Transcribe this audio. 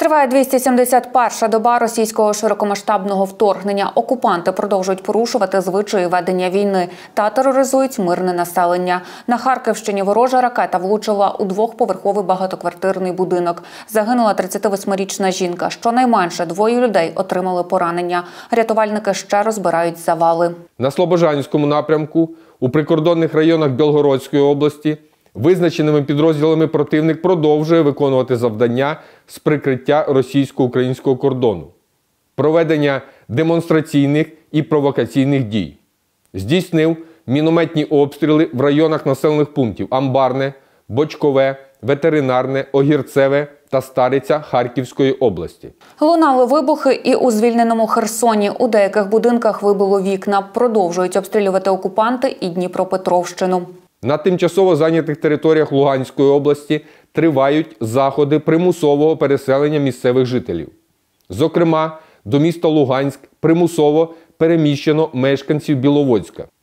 Триває 271-ша доба російського широкомасштабного вторгнення. Окупанти продовжують порушувати звичаї ведення війни та тероризують мирне населення. На Харківщині ворожа ракета влучила у двохповерховий багатоквартирний будинок. Загинула 38-річна жінка. Щонайменше 2 людей отримали поранення. Рятувальники ще розбирають завали. На Слобожанському напрямку у прикордонних районах Білгородської області визначеними підрозділами противник продовжує виконувати завдання з прикриття російсько-українського кордону, проведення демонстраційних і провокаційних дій. Здійснив мінометні обстріли в районах населених пунктів Амбарне, Бочкове, Ветеринарне, Огірцеве та Стариця Харківської області. Лунали вибухи і у звільненому Херсоні. У деяких будинках вибило вікна. Продовжують обстрілювати окупанти і Дніпропетровщину. На тимчасово зайнятих територіях Луганської області тривають заходи примусового переселення місцевих жителів. Зокрема, до міста Луганськ примусово переміщено мешканців Біловодська.